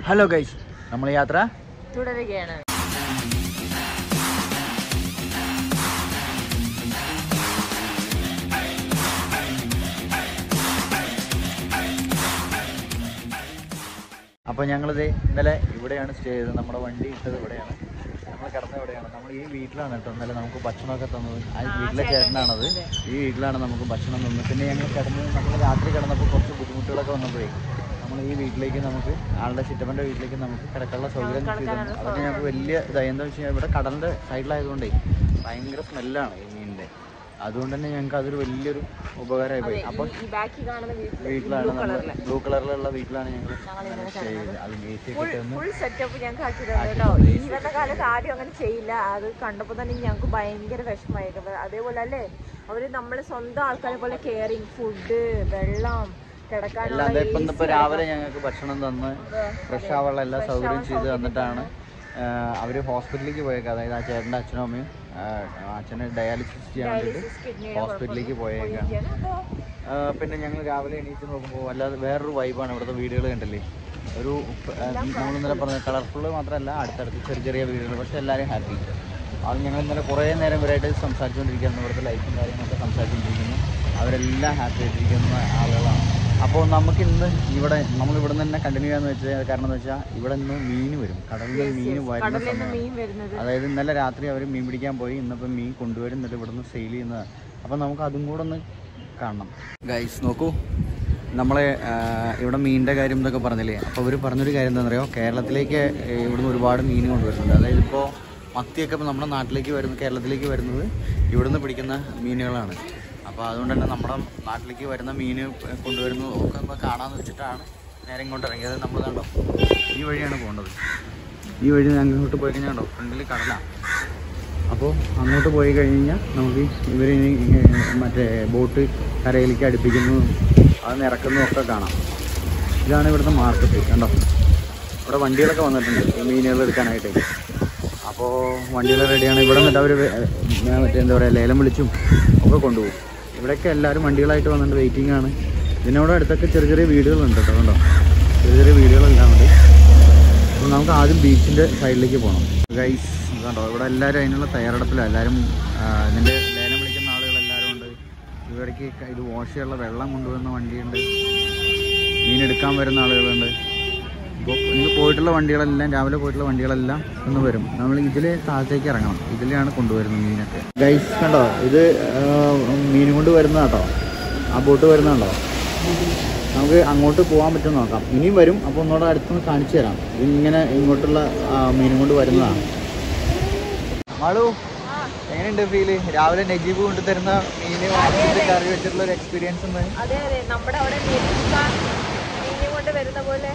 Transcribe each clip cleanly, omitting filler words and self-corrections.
Hello guys, നമ്മൾ യാത്ര തുടരുകയാണ്. അപ്പോൾ ഞങ്ങളിത് ഇന്നലെ ഇവിടെയാണ് സ്റ്റേ ചെയ്തത്. നമ്മുടെ വണ്ടി ഇട്ടത് ഇവിടെയാണ്, നമ്മൾ കിടന്ന ഇവിടെയാണ്. നമ്മൾ ഈ വീട്ടിലാണ് കേട്ടോ ഇന്നലെ നമുക്ക് ഭക്ഷണമൊക്കെ തന്നത്. ആ വീട്ടിലെ ചേട്ടനാണത്. ഈ വീട്ടിലാണ് നമുക്ക് ഭക്ഷണം തന്നത്. പിന്നെ ഞങ്ങൾ നമ്മൾ രാത്രി കിടന്നപ്പോൾ കുറച്ച് ബുദ്ധിമുട്ടുകളൊക്കെ വന്നപ്പോഴേ നമ്മൾ ഈ വീട്ടിലേക്ക് നമുക്ക് ആളുടെ ചിറ്റപ്പൻ്റെ വീട്ടിലേക്ക് നമുക്ക് കിടക്കാനുള്ള സൗകര്യം ചെയ്തു. അതൊക്കെ ഞങ്ങൾക്ക് വലിയ ഇതായി. എന്താ വെച്ച് കഴിഞ്ഞാൽ ഇവിടെ കടലിൻ്റെ സൈഡിലായതുകൊണ്ടേ ഭയങ്കര സ്മെല്ലാണ് ഈ മീനിൻ്റെ. അതുകൊണ്ട് തന്നെ ഞങ്ങൾക്ക് അതൊരു വലിയൊരു ഉപകാരമായി പോയി. അപ്പം വീട്ടിലാണ് നമ്മൾ ബ്ലൂ കളറിലുള്ള വീട്ടിലാണ് ഞങ്ങൾ സ്റ്റേ ചെയ്തത്. അത് ഫുൾ സെറ്റപ്പ് ഞങ്ങൾക്ക് ആക്കിയിട്ടുണ്ട് കേട്ടോ. ഇന്നത്തെ കാലത്ത് ആരും അങ്ങനെ ചെയ്യില്ല. അത് കണ്ടപ്പോൾ തന്നെ ഞങ്ങൾക്ക് ഭയങ്കര വിഷമമായിരുന്നു. അതേപോലെ അല്ലേ അവര് നമ്മള് സ്വന്തം ആൾക്കാരെ പോലെ കെയറിങ്, ഫുഡ്, വെള്ളം, കിടക്കാനുള്ള ഇപ്പൊ രാവിലെ ഞങ്ങൾക്ക് ഭക്ഷണം തന്ന് ഫ്രഷ് ആവാനുള്ള എല്ലാ സൗകര്യം ചെയ്ത് തന്നിട്ടാണ് അവര് ഹോസ്പിറ്റലിലേക്ക് പോയേക്കാം. അതായത് ആ ചേട്ടൻ്റെ അച്ഛനും അമ്മയും അച്ഛനെ ഡയാലിസിസ് ചെയ്യാൻ വേണ്ടിയിട്ട് ഹോസ്പിറ്റലിലേക്ക് പോയേക്കാണ്. പിന്നെ ഞങ്ങൾ രാവിലെ എണീറ്റ് നോക്കുമ്പോൾ അല്ലാതെ വേറൊരു വൈബാണ് ഇവിടുത്തെ വീടുകൾ കണ്ടല്ലേ. ഒരു നമ്മൾ ഇന്നലെ പറഞ്ഞ കളർഫുള്ള് മാത്രമല്ല, അടുത്തടുത്ത് ചെറിയ ചെറിയ വീടുകൾ, പക്ഷെ എല്ലാവരും ഹാപ്പി. അത് ഞങ്ങൾ ഇന്നലെ കുറേ നേരം ഇവരായിട്ട് സംസാരിച്ചുകൊണ്ടിരിക്കുകയാണ്. ഇവിടുത്തെ ലൈഫും കാര്യങ്ങളൊക്കെ സംസാരിച്ചുകൊണ്ടിരിക്കുന്നു. അവരെല്ലാം ഹാപ്പി ആയിട്ടിരിക്കുന്ന ആളുകളാണ്. അപ്പോൾ നമുക്കിന്ന് നമ്മളിവിടെ നിന്ന് തന്നെ കണ്ടിന്യൂ ചെയ്യാന്ന് വെച്ചാൽ കാരണം എന്ന് വെച്ചാൽ ഇവിടെ നിന്ന് മീൻ വരും, കടലിൽ മീൻ വരുന്ന സമയം. അതായത് ഇന്നലെ രാത്രി അവർ മീൻ പിടിക്കാൻ പോയി, ഇന്നിപ്പോൾ മീൻ കൊണ്ടുവരും, എന്നിട്ട് ഇവിടെ നിന്ന് സെയിൽ ചെയ്യുന്നതാണ്. അപ്പോൾ നമുക്ക് അതും കൂടെ ഒന്ന് കാണണം. ഗൈസ് നോക്കൂ, നമ്മളെ ഇവിടെ മീനിൻ്റെ കാര്യം എന്നൊക്കെ പറഞ്ഞില്ലേ. അപ്പോൾ അവർ പറഞ്ഞൊരു കാര്യം എന്താണെന്ന് അറിയോ, കേരളത്തിലേക്ക് ഇവിടുന്ന് ഒരുപാട് മീൻ കൊണ്ടുവരുന്നുണ്ട്. അതായത് ഇപ്പോൾ മത്തിയൊക്കെ ഇപ്പോൾ നമ്മുടെ നാട്ടിലേക്ക് കേരളത്തിലേക്ക് വരുന്നത് ഇവിടുന്ന് പിടിക്കുന്ന മീനുകളാണ്. അപ്പോൾ അതുകൊണ്ട് തന്നെ നമ്മുടെ നാട്ടിലേക്ക് വരുന്ന മീൻ കൊണ്ടുവരുന്നതൊക്കെ ഇപ്പോൾ കാണാമെന്ന് വെച്ചിട്ടാണ് നേരെ ഇങ്ങോട്ട് ഇറങ്ങിയത്. നമ്മൾ കണ്ടോ ഈ വഴിയാണ് പോകേണ്ടത്. ഈ വഴി അങ്ങോട്ട് പോയി കഴിഞ്ഞാൽ കണ്ടോ ഫ്രണ്ടിൽ കടലാണ്. അപ്പോൾ അങ്ങോട്ട് പോയി കഴിഞ്ഞാൽ നമുക്ക് ഇവർ മറ്റേ ബോട്ട് കരയിലേക്ക് അടുപ്പിക്കുന്നതും അത് ഇറക്കുന്നതും ഒക്കെ കാണാം. ഇതാണ് ഇവിടുത്തെ മാർക്കറ്റ്. കണ്ടോ ഇവിടെ വണ്ടികളൊക്കെ വന്നിട്ടുണ്ട് മീനുകൾ എടുക്കാനായിട്ട്. അപ്പോൾ വണ്ടികൾ റെഡിയാണ്. ഇവിടെ നിന്നിട്ട് അവർ മറ്റേ എന്താ പറയുക ലേലം വിളിച്ചും ഒക്കെ കൊണ്ടുപോകും. ഇവിടെയൊക്കെ എല്ലാവരും വണ്ടികളായിട്ട് വന്നിട്ട് വെയിറ്റിംഗ് ആണ്. ഇതിനോട് അടുത്തൊക്കെ ചെറിയ ചെറിയ വീടുകളുണ്ട് കേട്ടോ. കണ്ടോ ചെറിയ ചെറിയ വീടുകളെല്ലാം ഉണ്ട്. അപ്പോൾ നമുക്ക് ആദ്യം ബീച്ചിൻ്റെ സൈഡിലേക്ക് പോകണം. ഗൈസ് കണ്ടോ ഇവിടെ എല്ലാവരും അതിനുള്ള തയ്യാറെടുപ്പിലാണ്. എല്ലാവരും ഇതിൻ്റെ ലേലം വിളിക്കുന്ന ആളുകളെല്ലാവരും ഉണ്ട്. ഇവിടേക്ക് ഇത് വാഷ് ചെയ്യാനുള്ള വെള്ളം കൊണ്ടുവരുന്ന വണ്ടിയുണ്ട്, മീനെടുക്കാൻ വരുന്ന ആളുകളുണ്ട്. അപ്പോൾ ഇന്ന് പോയിട്ടുള്ള വണ്ടികളെല്ലാം രാവിലെ പോയിട്ടുള്ള വണ്ടികളെല്ലാം ഇന്ന് വരും. നമ്മൾ ഇതിൽ താഴത്തേക്ക് ഇറങ്ങണം. ഇതിലാണ് കൊണ്ടുവരുന്നത് മീനൊക്കെ. ഗൈസ് കണ്ടോ ഇത് മീൻ കൊണ്ട് വരുന്നതാട്ടോ. ആ ബോട്ട് വരുന്നതുണ്ടോ. നമുക്ക് അങ്ങോട്ട് പോകാൻ പറ്റുമെന്ന് നോക്കാം. ഇനിയും വരും. അപ്പോൾ ഒന്നുകൂടെ അടുത്തൊന്ന് കാണിച്ചു തരാം. ഇതിങ്ങനെ ഇങ്ങോട്ടുള്ള മീനും കൊണ്ട് വരുന്നതാണ്. മാളു എങ്ങനെയുണ്ട് ഫീല്? രാവിലെ നജീബ് കൊണ്ട് തരുന്ന മീന് വാങ്ങിച്ചിട്ട് കറി വെച്ചിട്ടുള്ള ഒരു എക്സ്പീരിയൻസ് ഉണ്ട്. നമ്മുടെ അവിടെ കൊണ്ട് വരുന്ന പോലെ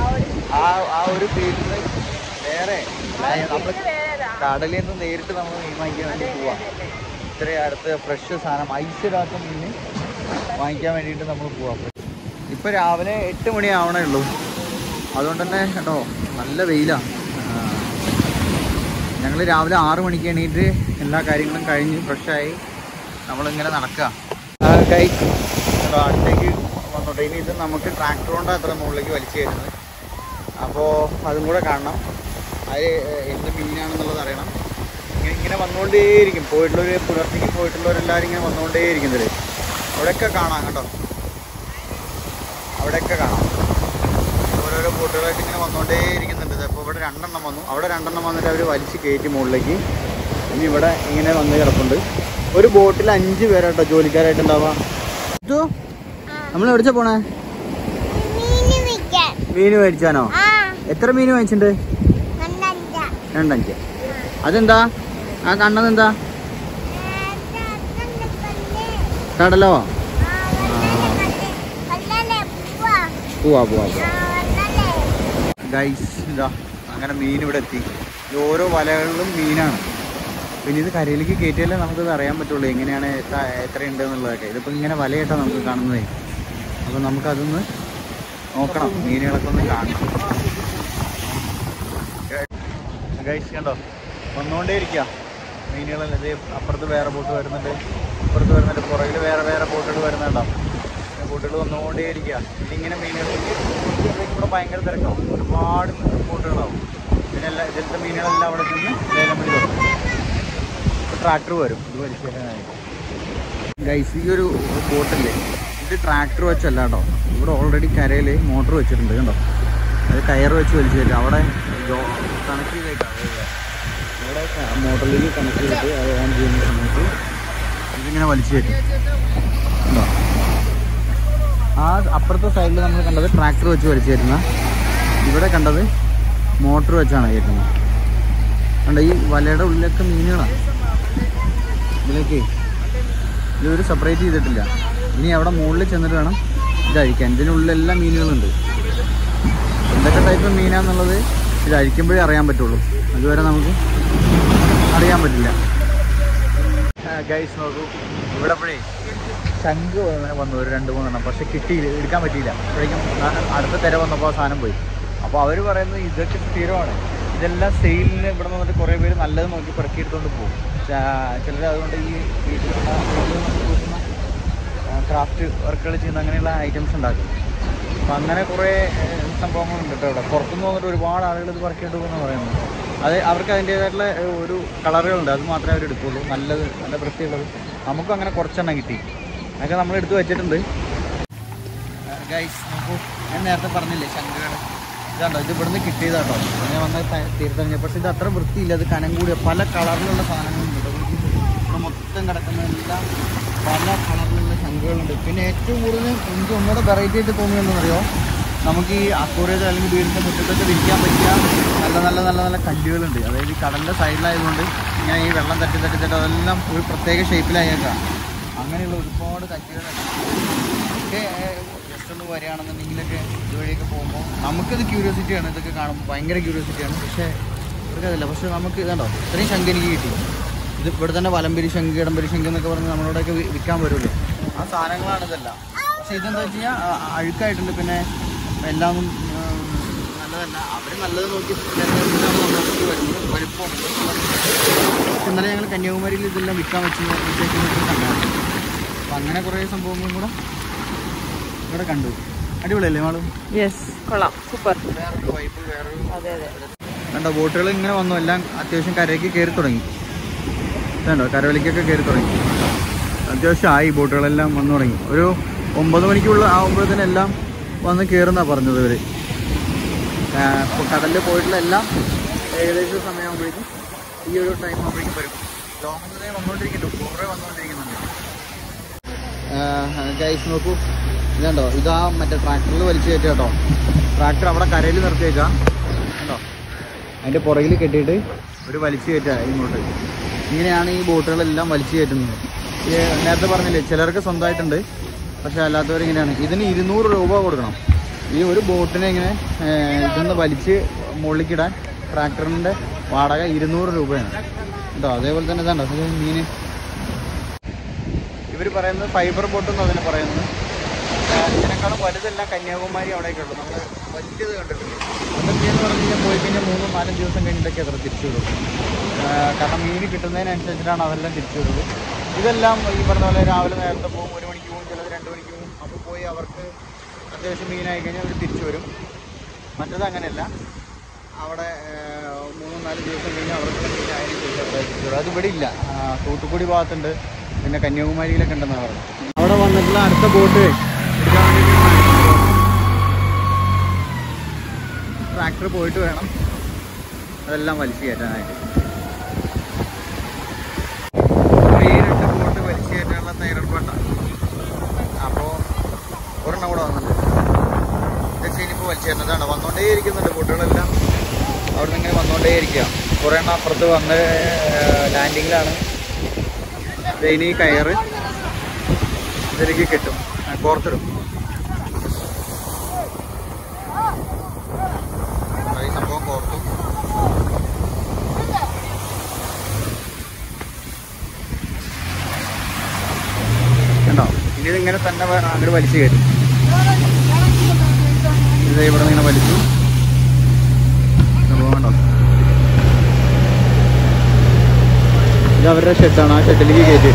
ആ ഒരു ഫീൽഡിൽ വേറെ നമ്മൾ കടലിൽ നിന്ന് നേരിട്ട് നമ്മൾ മീൻ വാങ്ങിക്കാൻ വേണ്ടി പോവാം. ഇത്രയും അടുത്ത് ഫ്രഷ് സാധനം ഐസിടാത്ത മീൻ വാങ്ങിക്കാൻ വേണ്ടിയിട്ട് നമ്മൾ പോവാം. ഇപ്പോൾ രാവിലെ 8 മണി ആവണേ ഉള്ളൂ. അതുകൊണ്ട് തന്നെ കേട്ടോ നല്ല വെയിലാണ്. ഞങ്ങൾ രാവിലെ 6 മണിക്ക് എണീറ്റ് എല്ലാ കാര്യങ്ങളും കഴിഞ്ഞ് ഫ്രഷായി നമ്മളിങ്ങനെ നടക്കുക. അടുത്തേക്ക് വന്നോട്ടെ. ഇനി ഇത് നമുക്ക് ട്രാക്ടർ കൊണ്ടാണ് അത്ര മുകളിലേക്ക് വലിച്ചു കയറുന്നത്. അപ്പോൾ അതും കൂടെ കാണണം. അത് എന്ത് മീനാണെന്നുള്ളത് അറിയണം. ഇങ്ങനെ വന്നുകൊണ്ടേയിരിക്കും. പുലർച്ചയ്ക്ക് പോയിട്ടുള്ളവരെല്ലാവരും ഇങ്ങനെ വന്നുകൊണ്ടേയിരിക്കും. ഇതിൽ അവിടെയൊക്കെ കാണാം കേട്ടോ. അവിടെയൊക്കെ കാണാം ഓരോരോ ബോട്ടുകളായിട്ട് ഇങ്ങനെ വന്നുകൊണ്ടേയിരിക്കുന്നുണ്ട്. അപ്പോൾ ഇവിടെ 2 എണ്ണം വന്നു. അവിടെ 2 എണ്ണം വന്നിട്ട് അവർ വലിച്ച് കയറ്റി മുകളിലേക്ക്. ഇനി ഇവിടെ ഇങ്ങനെ വന്ന് കിടപ്പുണ്ട്. ഒരു ബോട്ടിൽ 5 പേരാട്ടോ ജോലിക്കാരായിട്ടുണ്ടാവുക. നമ്മൾ എവിടെച്ചാ പോണേ? മീന് മേടിച്ചാനോ? എത്ര മീന് വാങ്ങിച്ചിട്ടുണ്ട്? 2-5. അതെന്താ ആ കണ്ണതെന്താ? കടലോ? പോവാ ഗൈസ്. ഇതാ അങ്ങനെ മീൻ ഇവിടെ എത്തി. ഓരോ വലകളിലും മീനാണ്. പിന്നെ ഇത് കരയിലേക്ക് കയറ്റിയാലേ നമുക്കത് അറിയാൻ പറ്റുള്ളൂ എങ്ങനെയാണ് എത്രയുണ്ട് എന്നുള്ളതൊക്കെ. ഇതിപ്പോൾ ഇങ്ങനെ വലയിട്ടാണ് നമുക്ക് കാണുന്നതേ. അപ്പോൾ നമുക്കതൊന്ന് നോക്കണം, മീനുകളൊക്കെ ഒന്ന് കാണണം. ഗൈസ് കണ്ടോ വന്നുകൊണ്ടേ ഇരിക്കുക മീനുകളല്ല. ഇത് അപ്പുറത്ത് വേറെ ബോട്ട് വരുന്നുണ്ട്, ഇപ്പുറത്ത് വരുന്നുണ്ട്, പുറകിൽ വേറെ ബോട്ടുകൾ വരുന്നുണ്ടാവും. ബോട്ടുകൾ വന്നുകൊണ്ടേ ഇരിക്കുക. ഇതിങ്ങനെ മീനുകൾ ഇവിടെ ഭയങ്കര തിരക്കാവും, ഒരുപാട് ബോട്ടുകളാവും. പിന്നെ ഇതിലത്തെ മീനുകളെല്ലാം അവിടെ നിന്ന് ലേലം വിളി തുടങ്ങും. ട്രാക്ടർ വരും ഇത് വലിച്ചു കയറ്റാനായിട്ട്. ഗൈസ്, ഈ ഒരു ബോട്ടില്ലേ, ഇത് ട്രാക്ടർ വെച്ചല്ല കേട്ടോ. ഇവിടെ ഓൾറെഡി കരയിൽ മോട്ടർ വെച്ചിട്ടുണ്ട് കണ്ടോ. അത് കയറ് വെച്ച് വലിച്ചു കയറ്റും. അവിടെ കണക്ട് ചെയ്തേക്കാം. ഇവിടെ മോട്ടറിലേക്ക് കണക്ട് ചെയ്തിട്ട് അത് ഓൺ ചെയ്യുന്ന സമയത്ത് ഇതിങ്ങനെ വലിച്ചു കയറ്റും കണ്ടോ. ആ അപ്പുറത്തെ സൈഡിൽ നമ്മൾ കണ്ടത് ട്രാക്ടർ വെച്ച് വലിച്ചു കയറ്റുന്ന, ഇവിടെ കണ്ടത് മോട്ടർ വെച്ചാണ് കയറ്റുന്നത് കണ്ടോ. ഈ വലയുടെ ഉള്ളിലൊക്കെ മീനുകളാണ്. ഇതിലേക്ക് ഇതൊരു സെപ്പറേറ്റ് ചെയ്തിട്ടില്ല. ഇനി അവിടെ മുകളിൽ ചെന്നിട്ട് വേണം ഇത് അഴിക്കാൻ. ഇതിനുള്ളിലെല്ലാം മീനുകളുണ്ട്. എന്തൊക്കെ ടൈപ്പ് മീനാന്നുള്ളത് ഇത് അഴിക്കുമ്പോഴേ അറിയാൻ പറ്റുള്ളൂ. അതുവരെ നമുക്ക് അറിയാൻ പറ്റില്ല. ഗൈസ് നോക്കൂ, ഇവിടെ അപ്പോഴേ ശംഖ് വന്നു ഒരു 2-3 പക്ഷെ കിട്ടിയില്ല, എടുക്കാൻ പറ്റിയില്ല. അപ്പോഴേക്കും അടുത്ത തിര വന്നപ്പോൾ ആ സാധനം പോയി. അപ്പോൾ അവർ പറയുന്നത് ഇതൊക്കെ സ്ഥിരമാണ്, ഇതെല്ലാം സെയിലിന് ഇവിടെ വന്നിട്ട് കുറേ പേര് നല്ലത് നോക്കി പെറുക്കിയെടുത്തുകൊണ്ട് പോകും. ചിലർ അതുകൊണ്ട് ഈ വീട്ടിലുള്ള ക്രാഫ്റ്റ് വർക്കുകൾ ചെയ്യുന്ന അങ്ങനെയുള്ള ഐറ്റംസ് ഉണ്ടാക്കും. അപ്പം അങ്ങനെ കുറേ സംഭവങ്ങളുണ്ട് കേട്ടോ. ഇവിടെ പുറത്തുനിന്ന് വന്നിട്ട് ഒരുപാട് ആളുകൾ ഇത് പെറുക്കിയിട്ട് പോകുമെന്ന് പറയുന്നത്. അത് അവർക്ക് അതിൻ്റേതായിട്ടുള്ള ഒരു കളറുകളുണ്ട്, അത് മാത്രമേ അവർ എടുക്കുകയുള്ളൂ. നല്ലത്, നല്ല വൃത്തിയുള്ളത്. നമുക്കും അങ്ങനെ കുറച്ചെണ്ണം കിട്ടി, അതൊക്കെ നമ്മൾ എടുത്ത് വെച്ചിട്ടുണ്ട്. ഗൈസ് നോക്കൂ, ഞാൻ നേരത്തെ പറഞ്ഞില്ലേ ശംഖുകൾ, ഇതാണ്ടോ, ഇത് ഇവിടുന്ന് കിട്ടിയതാട്ടോ. ഞാൻ വന്ന് തീർത്തെറിഞ്ഞ, പക്ഷേ ഇത് അത്ര വൃത്തിയില്ല. അത് കനം കൂടിയ പല കളറിലുള്ള സാധനങ്ങളുണ്ട്. ഇവിടെ മൊത്തം കിടക്കുന്നതെല്ലാം പല കളറിലുള്ള ശംഖുകളുണ്ട്. പിന്നെ ഏറ്റവും കൂടുതൽ എനിക്ക് ഒന്നുകൂടെ വെറൈറ്റി ആയിട്ട് തോന്നിയെന്നറിയോ, നമുക്ക് ഈ അക്വേറിയത്തിൽ അല്ലെങ്കിൽ വീടിൻ്റെ മുറ്റത്തൊക്കെ വിരിക്കാൻ പറ്റിയ നല്ല നല്ല നല്ല നല്ല കല്ലുകളുണ്ട്. അതായത് ഈ കടലിൻ്റെ സൈഡിലായതുകൊണ്ട് ഇങ്ങനെ ഈ വെള്ളം തട്ടി തട്ടി തട്ടി അതെല്ലാം ഒരു പ്രത്യേക ഷേപ്പിലായേക്കാം. അങ്ങനെയുള്ള ഒരുപാട് കല്ലുകളുണ്ട്. ഒക്കെ ജസ്റ്റ് ഒന്ന് വരികയാണെന്നുണ്ടെങ്കിലൊക്കെ ഇതുവഴിയൊക്കെ പോകുമ്പോൾ നമുക്കത് ക്യൂരിയോസിറ്റിയാണ്. ഇതൊക്കെ കാണുമ്പോൾ ഭയങ്കര ക്യൂരിയോസിറ്റിയാണ്. പക്ഷേ ഇവർക്കതില്ല. പക്ഷേ നമുക്ക് ഇതുണ്ടോ, ഇത്രയും ശംഖ് എനിക്ക് കിട്ടി. ഇത് ഇവിടെ തന്നെ വലമ്പരി ശംഖ്, ഇടംബരി ശംഖ് എന്നൊക്കെ പറഞ്ഞ് നമ്മളോടൊക്കെ വിൽക്കാൻ വരുമല്ലോ, ആ സാധനങ്ങളാണ് ഇതെല്ലാം. പക്ഷേ ഇതെന്താ വെച്ച് കഴിഞ്ഞാൽ അഴുക്കായിട്ടുണ്ട്. പിന്നെ എല്ലാം നല്ലതല്ല. അവർ നല്ലത് നോക്കി നമുക്ക് വരുന്നത് വലുപ്പം. ഇന്നലെ ഞങ്ങൾ കന്യാകുമാരിയിൽ ഇതെല്ലാം വിൽക്കാൻ വെച്ചേക്കുന്നൊക്കെ കണ്ടായിരുന്നു. അപ്പം അങ്ങനെ കുറേ സംഭവങ്ങളും കൂടെ ഇവിടെ കണ്ടു. അടിപൊളിയല്ലേ മാളും? യെസ്, കൊള്ളാം, സൂപ്പർ. വേറൊരു വൈബ്, വേറൊരു. അതെ അതെ. കണ്ടോ, ബോട്ടുകൾ ഇങ്ങനെ വന്നു, എല്ലാം അത്യാവശ്യം കരയ്ക്ക് കയറി തുടങ്ങി. കണ്ടോ, കരവലിക്കൊക്കെ കയറി തുടങ്ങി. അത്യാവശ്യം ആയി, ബോട്ടുകളെല്ലാം വന്നു തുടങ്ങി. ഒരു 9 മണിക്കുള്ള ആകുമ്പോഴത്തേനും എല്ലാം വന്ന് കയറുന്നാണ് പറഞ്ഞത് ഇവർ. ഇപ്പോൾ കടലിൽ പോയിട്ടുള്ള എല്ലാം ഏകദേശം സമയമാകുമ്പോഴേക്കും ഈ ഒരു ടൈം ആകുമ്പോഴേക്കും വരും. ലോങ്ങ് വന്നുകൊണ്ടിരിക്കുന്നുണ്ട്, കുറേ വന്നുകൊണ്ടിരിക്കുന്നുണ്ട്. ഗൈസ് നോക്കൂ, ഇതുണ്ടോ, ഇതാ മറ്റേ ട്രാക്ടറിൽ വലിച്ചു കയറ്റുക കേട്ടോ. ട്രാക്ടർ അവിടെ കരയിൽ നിർത്തിയേക്കാം കേട്ടോ. അതിൻ്റെ പുറകിൽ കെട്ടിയിട്ട് ഒരു വലിച്ചു കയറ്റുക ഇങ്ങോട്ട്. ഇങ്ങനെയാണ് ഈ ബോട്ടുകളെല്ലാം വലിച്ചു കയറ്റുന്നത്. ഈ നേരത്തെ പറഞ്ഞില്ലേ, ചിലർക്ക് സ്വന്തമായിട്ടുണ്ട്, പക്ഷേ അല്ലാത്തവരിങ്ങനെയാണ്. ഇതിന് 200 രൂപ കൊടുക്കണം. ഈ ഒരു ബോട്ടിനെ ഇങ്ങനെ ഇതൊന്ന് വലിച്ച് മുകളിലേക്കിടാൻ ട്രാക്ടറിൻ്റെ വാടക 200 രൂപയാണ് കേട്ടോ. അതേപോലെ തന്നെ ഇതാണ്ടോ മീൻ. ഇവർ പറയുന്നത് ഫൈബർ ബോട്ടെന്ന് അതിനെ പറയുന്നത്. ഇതിനേക്കാളും വലുതെല്ലാം കന്യാകുമാരി അവിടേക്ക് ഉള്ളൂ. നമ്മൾ വലിയത് കണ്ടിട്ടുണ്ട്. അതൊക്കെ എന്ന് പറഞ്ഞു കഴിഞ്ഞാൽ പോയി കഴിഞ്ഞാൽ 3-4 ദിവസം കഴിഞ്ഞിട്ടൊക്കെ അത്ര തിരിച്ചു വിടും. കാരണം മീൻ കിട്ടുന്നതിനനുസരിച്ചിട്ടാണ് അതെല്ലാം തിരിച്ചു വിടുള്ളൂ. ഇതെല്ലാം ഈ പറഞ്ഞ പോലെ രാവിലെ നേരത്തെ പോകും, 1 മണിക്ക് പോകും, ചിലത് 2 മണിക്ക് പോകും. അപ്പോൾ പോയി അവർക്ക് അത്യാവശ്യം മീനായി കഴിഞ്ഞാൽ അവർ തിരിച്ചു വരും. മറ്റത് അങ്ങനെയല്ല, അവിടെ 3-4 ദിവസം കഴിഞ്ഞാൽ അവർക്ക് മീനായതിനു ശേഷം അവിടെ തിരിച്ചു വരും. അത് ഇവിടെ ഇല്ല. തൂത്തുക്കുടി ഭാഗത്തുണ്ട്, പിന്നെ കന്യാകുമാരിയിലൊക്കെ ഉണ്ടെന്നാണ് പറഞ്ഞത്. അവിടെ വന്നിട്ടുള്ള അടുത്ത ബോട്ട് എടുക്കാൻ വേണ്ടിയിട്ട് ട്രാക്ടർ പോയിട്ട് വേണം അതെല്ലാം വലിച്ചു കയറ്റാനായിട്ട്. ഈ 2 ബോട്ട് വലിച്ചു കയറ്റാനുള്ള തയ്യാറെടുപ്പാണ്. അപ്പോൾ ഒരെണ്ണം കൂടെ വന്നിട്ടുണ്ട്. ഇതൊക്കെ ഇനിയിപ്പോൾ വലിച്ചു കയറ്റുന്നതാണ്. വന്നുകൊണ്ടേ ഇരിക്കുന്നുണ്ട് ബോട്ടുകളെല്ലാം. അവിടെ നിന്ന് ഇങ്ങനെ വന്നുകൊണ്ടേ ഇരിക്കുക. കുറേ എണ്ണം അപ്പുറത്ത് വന്ന് ലാൻഡിങ്ങിലാണ്. ഇനി കയറ് ഇതിലേക്ക് കിട്ടും, കോർത്തിടും. ഈ സംഭവം കോർത്തു. കണ്ടോ, ഇനി ഇതിങ്ങനെ തന്നെ അങ്ങോട്ട് വലിച്ചു കയറ്റും. ഇത് ഇവിടെ നിന്ന് ഇങ്ങനെ വലിച്ചു. സംഭവം കണ്ടോ, ഇത് അവരുടെ ഷെഡാണ്. ആ ഷെഡിലേക്ക് കയറ്റി.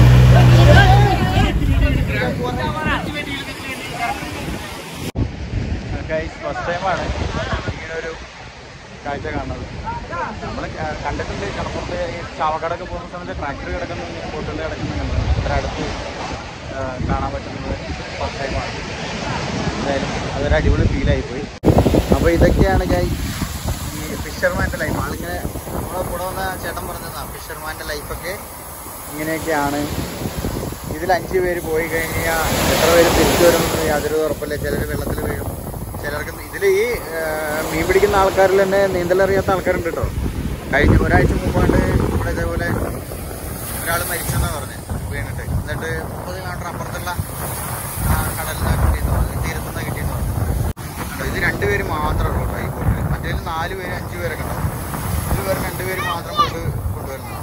ഗൈസ് ഫസ്റ്റ് ടൈമാണ് ഇങ്ങനൊരു കാഴ്ച കാണുന്നത്. നമ്മൾ കണ്ടിട്ടുണ്ട് കടപ്പുറത്ത് ഈ ചാവക്കാടൊക്കെ പോകുന്ന സമയത്ത് ട്രാക്ടർ കിടക്കുന്ന ബോട്ടുകൾ കിടക്കുന്നുണ്ട്. ഇത്ര അടുത്ത് കാണാൻ പറ്റുന്നത് ഫസ്റ്റ് ടൈമാണ്. എന്തായാലും അതൊരു അടിപൊളി ഫീലായിപ്പോയി. അപ്പോൾ ഇതൊക്കെയാണ് ഗൈസ് ഈ ഫിഷർമാൻ്റെ ലൈഫ്. ആളിങ്ങനെ നമ്മളെ കൂടെ വന്ന ചേട്ടൻ പറഞ്ഞതാണ് ഫിഷർമാൻ്റെ ലൈഫൊക്കെ ഇങ്ങനെയൊക്കെയാണ്. ഇതിൽ 5 പേര് പോയി കഴിഞ്ഞാൽ എത്ര പേര് തിരിച്ചു വരുമെന്ന് യാതൊരു ഉറപ്പില്ല. ചിലർ വെള്ളത്തിൽ വീഴും, ചിലർക്ക് ഇതിൽ ഈ മീൻ പിടിക്കുന്ന ആൾക്കാരിൽ തന്നെ നീന്തലറിയാത്ത ആൾക്കാരുണ്ട് കേട്ടോ. കഴിഞ്ഞ ഒരാഴ്ച മുമ്പാണ്ട് ഇവിടെ ഇതേപോലെ ഒരാൾ മരിച്ചെന്നാണ് പറഞ്ഞത് വീണിട്ട്. എന്നിട്ട് 30 കിലോമീറ്റർ അപ്പുറത്തുള്ള കടലിൽ കിട്ടിയെന്ന് തീരത്തുനിന്ന് കിട്ടിയെന്ന് പറഞ്ഞു. ഇത് 2 പേര് മാത്രമേ ഉള്ളൂ കേട്ടോ ഈ ബോട്ടിൽ. മറ്റേതിൽ 4 പേര് 5 പേരൊക്കെ ഉണ്ടാവും. 1 പേർ 2 പേര് മാത്രം കൊണ്ടുവരുന്നത്.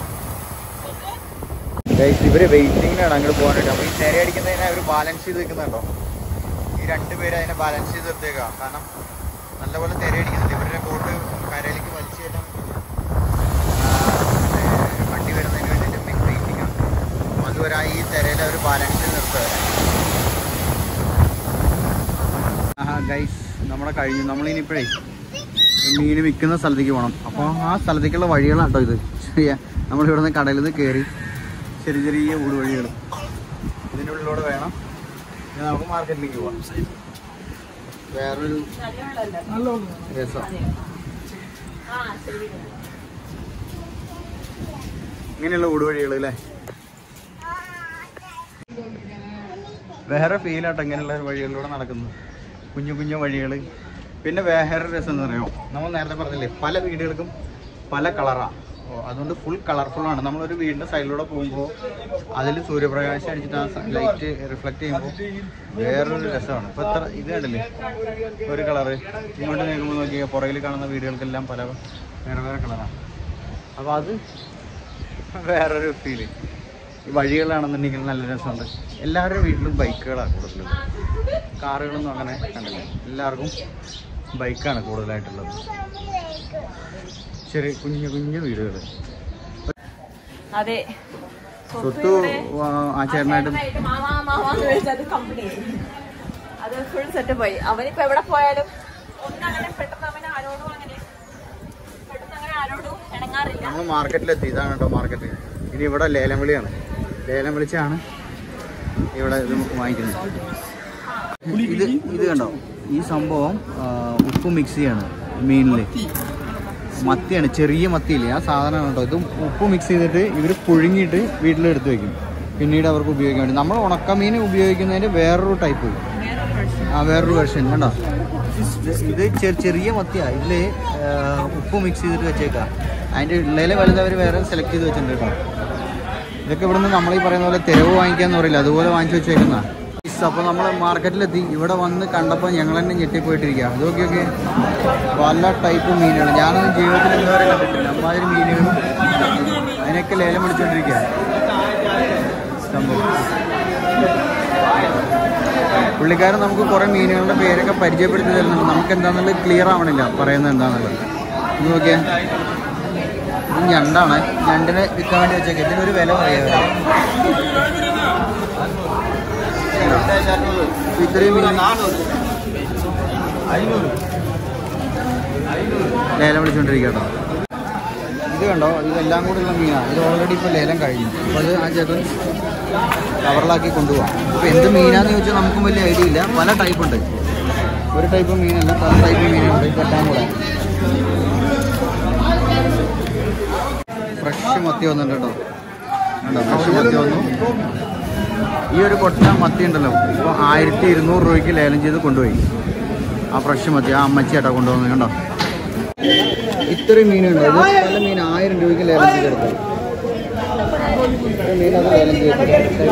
ഇവര് വെയിറ്റിങ്ങിനാണ് അങ്ങോട്ട് പോകാനായിട്ട്. അപ്പോൾ ഈ തിരയടിക്കുന്നതിനെ അവർ ബാലൻസ് ചെയ്ത് നിൽക്കുന്നുണ്ടോ? ഈ 2 പേര് അതിനെ ബാലൻസ് ചെയ്ത് നിർത്തിയേക്കാം. കാരണം നല്ലപോലെ തിരയടിക്കുന്നുണ്ട്. ഇവരുടെ ബോട്ട് കരയിലേക്ക് വലിച്ചു കയറ്റാൻ വണ്ടി വരുന്നതിന് വേണ്ടിയിട്ട് വെയിറ്റിംഗ് ആണ്. അതുവരെ ഈ തിരയിൽ അവർ ബാലൻസ് ചെയ്ത് നിർത്തുക. ഗൈസ് നമ്മുടെ കഴിഞ്ഞു. നമ്മളിനിപ്പോഴേ മീൻ വിൽക്കുന്ന സ്ഥലത്തേക്ക് പോകണം. അപ്പോൾ ആ സ്ഥലത്തേക്കുള്ള വഴികളാണ് കേട്ടോ ഇത്. ശരിയാ, നമ്മളിവിടെ നിന്ന് കടലിൽ നിന്ന് കയറി ചെറിയ ചെറിയ ഊടുവഴികൾ ഇതിൻ്റെ ഉള്ളിലൂടെ വേണം നമുക്ക് മാർക്കറ്റിലേക്ക് പോവാം. വേറൊരു രസം ഇങ്ങനെയുള്ള ഊടുവഴികൾ അല്ലേ, വേറെ ഫീലാട്ടോ ഇങ്ങനെയുള്ള വഴികളിലൂടെ നടക്കുന്നു. കുഞ്ഞു കുഞ്ഞു വഴികൾ. പിന്നെ വേറെ രസം എന്ന് പറയുമോ, നമ്മൾ നേരത്തെ പറഞ്ഞില്ലേ പല വീടുകൾക്കും പല കളറാണ്. അതുകൊണ്ട് ഫുൾ കളർഫുള്ളാണ്. നമ്മളൊരു വീടിൻ്റെ സൈഡിലൂടെ പോകുമ്പോൾ അതിൽ സൂര്യപ്രകാശം അടിച്ചിട്ട് ആ ലൈറ്റ് റിഫ്ലക്റ്റ് ചെയ്യുമ്പോൾ വേറൊരു രസമാണ്. ഇപ്പോൾ എത്ര ഇത് കണ്ടില്ലേ ഒരു കളറ്, ഇങ്ങോട്ട് നീങ്ങുമ്പോൾ നോക്കിയാൽ പുറകിൽ കാണുന്ന വീടുകൾക്കെല്ലാം പല വേറെ വേറെ കളറാണ്. അപ്പോൾ അത് വേറൊരു ഫീല്. ഈ വഴികളാണെന്നുണ്ടെങ്കിൽ നല്ല രസമുണ്ട്. എല്ലാവരുടെ വീട്ടിലും ബൈക്കുകളാണ് കൂടുതലുള്ളത്, കാറുകളൊന്നും അങ്ങനെ കണ്ടില്ല. എല്ലാവർക്കും ബൈക്കാണ് കൂടുതലായിട്ടുള്ളത്. ചെറിയ കുഞ്ഞു കുഞ്ഞു വീടുകൾ. അതെ, സ്വത്ത് ആ ചേട്ടനായിട്ട് അത് ഫുൾ സെറ്റ് പോയി. അവനിപ്പോ എവിടെ പോയാലും ഒന്നങ്ങനെ പെട്ടെന്ന് അവൻ ആരോടും അങ്ങനെ ആരോടും ഇണങ്ങാറില്ല. നമ്മൾ മാർക്കറ്റിലെത്തി. ഇതാണ് കേട്ടോ മാർക്കറ്റ്. ഇനി ഇവിടെ ലേലം വിളിയാണ്. ലേലം വിളിച്ചാണ് ഇവിടെ ഇത് വാങ്ങിക്കുന്നത്. ഇത് കണ്ടോ, ഈ സംഭവം ഉപ്പ് മിക്സ് ചെയ്യാണ് മീനിൽ. മത്തിയാണ്, ചെറിയ മത്തിയില്ലേ ആ സാധനമാണ് കേട്ടോ. ഇത് ഉപ്പ് മിക്സ് ചെയ്തിട്ട് ഇവർ പുഴുങ്ങിയിട്ട് വീട്ടിലെടുത്ത് വയ്ക്കും, പിന്നീട് അവർക്ക് ഉപയോഗിക്കാൻ വേണ്ടി. നമ്മൾ ഉണക്കമീൻ ഉപയോഗിക്കുന്നതിൻ്റെ വേറൊരു ടൈപ്പ്, വേറൊരു വെർഷൻ കണ്ടോ. ഇത് ചെറിയ മത്തിയാണ്. ഇതിൽ ഉപ്പ് മിക്സ് ചെയ്തിട്ട് വെച്ചേക്കാം. അതിൻ്റെ ഉള്ളിലെ വലുത് അവർ വേറെ സെലക്ട് ചെയ്ത് വെച്ചിട്ടുണ്ട് കേട്ടോ. ഇതൊക്കെ ഇവിടുന്ന് നമ്മളീ പറയുന്ന പോലെ തെരുവ് വാങ്ങിക്കാന്ന് പറയില്ല, അതുപോലെ വാങ്ങിച്ചു വെച്ചേക്കുന്ന. അപ്പോൾ നമ്മൾ മാർക്കറ്റിലെത്തി. ഇവിടെ വന്ന് കണ്ടപ്പോൾ ഞങ്ങൾ തന്നെ ഞെട്ടിപ്പോയിട്ടിരിക്കുക. അതൊക്കെ പല ടൈപ്പ് മീനുകൾ ഞാനൊന്നും ജീവിതത്തിൽ ഇന്നുവരെ കണ്ടിട്ടില്ല. അമ്മാതിരി മീനുകളും അതിനൊക്കെ ലേലം പിടിച്ചുകൊണ്ടിരിക്കുക സംഭവം. പുള്ളിക്കാരൻ നമുക്ക് കുറേ മീനുകളുടെ പേരൊക്കെ പരിചയപ്പെടുത്തി തരുന്നുണ്ട്. നമുക്ക് എന്താണെന്നുള്ളത് ക്ലിയർ ആവണില്ല പറയുന്നത് എന്താണെന്നുള്ളത്. ഇത് നോക്കിയാൽ ഇത് ഞണ്ടാണ്. ഞണ്ടിനെ വിൽക്കാൻ വേണ്ടി വെച്ചേക്കാം. ഇതിനൊരു വില പറയാം. ഇത്രയും മീൻ ലേലം വിളിച്ചുകൊണ്ടിരിക്കുക കേട്ടോ. ഇത് കണ്ടോ, ഇതെല്ലാം കൂടെയുള്ള മീനാണ്. ഇത് ഓൾറെഡി ഇപ്പോൾ ലേലം കഴിഞ്ഞു. അപ്പോൾ അത് ആ ചേട്ടൻ കവറിലാക്കി കൊണ്ടുപോകാം. അപ്പോൾ എന്ത് മീനാന്ന് ചോദിച്ചാൽ നമുക്കും വലിയ ഐഡിയ ഇല്ല. പല ടൈപ്പുണ്ട്, ഒരു ടൈപ്പ് മീനല്ല, പല ടൈപ്പ് മീനുണ്ട്. എല്ലാം കൂടെ ഫ്രഷ് മത്തി വന്നിട്ടുണ്ട് കേട്ടോ. കണ്ടോ, ഫ്രഷ് മത്തി വന്നു. ഈ ഒരു കൊട്ട മത്തി ഉണ്ടല്ലോ ഇപ്പോൾ 1200 രൂപയ്ക്ക് ലേലം ചെയ്ത് കൊണ്ടുപോയി. ആ ഫ്രഷ് മത്തി ആ അമ്മച്ചി ചേട്ടാ കൊണ്ടുവന്നു. കണ്ടോ, ഇത്രയും മീനുണ്ട്. ഇത് പല മീൻ 1000 രൂപയ്ക്ക് ലേലം ചെയ്തെടുത്തു. ഇത്രയും മീൻ അത് ലേലം ചെയ്തെടുത്തു.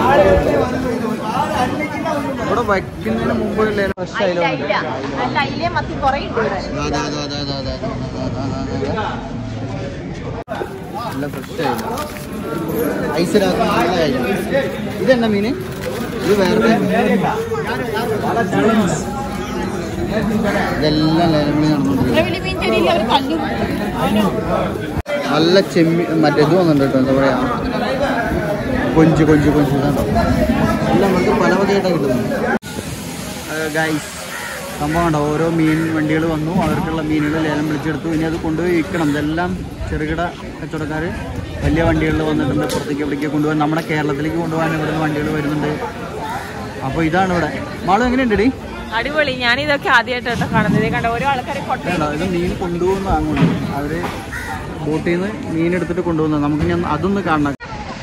ഇവിടെ വയ്ക്കുന്നതിന് മുമ്പ് ലേലം ഫ്രഷ് ആയാലും നല്ല ഫ്രഷ് ആയില്ല, ഐസിലാക്കുന്ന നല്ല കാര്യം. ഇതെന്നാ മീന്? ഇത് വേറെ ഇതെല്ലാം ലേലം വിളി നടന്നുകൊണ്ടിരിക്കും. നല്ല മറ്റേ ഇത് വന്നിട്ടുണ്ട് കേട്ടോ. എന്താ പറയുക, കൊഞ്ച് ഇതുണ്ടോ, എല്ലാം നമുക്ക് പല വകയായിട്ടാണ് കിട്ടുന്നത്. ഗൈസ് സംഭവം ഉണ്ടോ, ഓരോ മീൻ വണ്ടികൾ വന്നു, അവർക്കുള്ള മീനുകൾ ലേലം വിളിച്ചെടുത്തു. ഇനി അത് കൊണ്ടുപോയി വിൽക്കണം. ഇതെല്ലാം ചെറുകിട കച്ചവടക്കാർ വലിയ വണ്ടികളിൽ വന്നിട്ടുണ്ട്. പുറത്തേക്ക് എവിടേക്ക് കൊണ്ടുപോകാൻ, നമ്മുടെ കേരളത്തിലേക്ക് കൊണ്ടുപോകാൻ ഇവിടുന്ന് വണ്ടികൾ വരുന്നുണ്ട്. അപ്പോൾ ഇതാണ് ഇവിടെ. മാളു എങ്ങനെയുണ്ട്? അടിപൊളി. ഞാൻ ഇതൊക്കെ ആദ്യമായിട്ടോ കാണുന്നത്. കണ്ട ഓരോ ആൾക്കാരെ ഇത് മീൻ കൊണ്ടുപോകുന്ന അങ്ങോട്ട് അവർ ബോട്ടിൽ നിന്ന് മീൻ എടുത്തിട്ട് കൊണ്ടുപോകുന്നത്. നമുക്ക് ഞാൻ അതൊന്ന് കാണണം.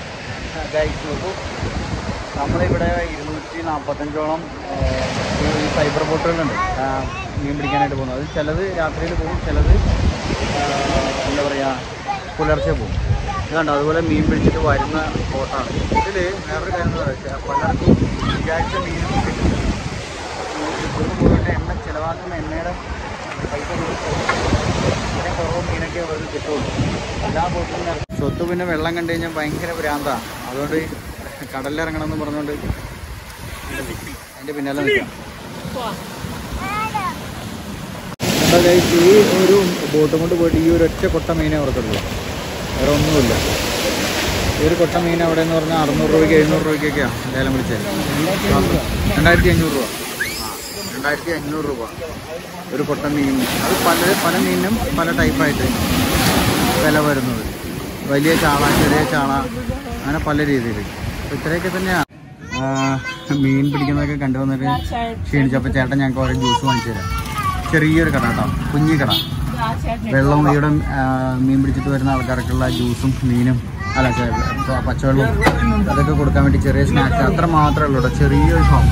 നമ്മളിവിടെ 245ഓളം ഫൈബർ ബോട്ടുകളുണ്ട് മീൻ പിടിക്കാനായിട്ട് പോകുന്നത്. അത് ചിലത് രാത്രിയിൽ പോകും, ചിലത് എന്താ പറയുക പുലർച്ചെ പോകും. ഇതുണ്ട് അതുപോലെ മീൻ പിടിച്ചിട്ട് വരുന്ന ബോട്ടാണ്. ഇതിൽ വേറൊരു കാര്യം എന്ന് പറയുക, പലർക്കും വിചാരിച്ച മീനും കിട്ടും. പോയിട്ട് എണ്ണ ചിലവാക്കുന്ന എണ്ണയുടെ പൈസ വളരെ കുറവ് മീനൊക്കെ അവർക്ക് കിട്ടുള്ളൂ. എല്ലാ ബോട്ടിലും സ്വത്ത് പിന്നെ വെള്ളം കണ്ടു കഴിഞ്ഞാൽ ഭയങ്കര ഭ്രാന്താണ്. അതുകൊണ്ട് കടലിലിറങ്ങണം എന്ന് പറഞ്ഞുകൊണ്ട് അതിൻ്റെ പിന്നാലെ നിൽക്കാം. ഈ ഒരു ബോട്ടും കൊണ്ട് പോയിട്ട് ഈ ഒരു ഒറ്റ കൊട്ട മീനെ അവർക്കുള്ളൂ, വേറെ ഒന്നുമില്ല. ഈ ഒരു കൊട്ട മീൻ അവിടെ എന്ന് പറഞ്ഞാൽ 600 രൂപയ്ക്ക് 700 രൂപയ്ക്കൊക്കെയാണ് ലേലം വിളിച്ചത്. 2500 രൂപ 2500 രൂപ ഒരു കൊട്ട മീൻ. അത് പല മീനിനും പല ടൈപ്പായിട്ട് വില വരുന്നത്. വലിയ ചാള, ചെറിയ ചാള, അങ്ങനെ പല രീതിയിൽ. ഇത്രയൊക്കെ തന്നെയാണ് മീൻ പിടിക്കുന്നതൊക്കെ കണ്ടുവന്നിട്ട് ക്ഷീണിച്ചപ്പോൾ ചേട്ടൻ ഞങ്ങൾക്ക് ഓരോ ജ്യൂസ് വാങ്ങിച്ചു തരാം. ചെറിയൊരു കട കേട്ടോ, കുഞ്ഞി കട. വെള്ളം ഇവിടെ മീൻ പിടിച്ചിട്ട് വരുന്ന ആൾക്കാർക്കുള്ള ജ്യൂസും മീനും അല്ല പച്ചവെള്ളവും അതൊക്കെ കൊടുക്കാൻ വേണ്ടി ചെറിയ സ്നാക്സ് അത്ര മാത്രമേ ഉള്ളൂ കേട്ടോ. ചെറിയൊരു ഷോപ്പ്,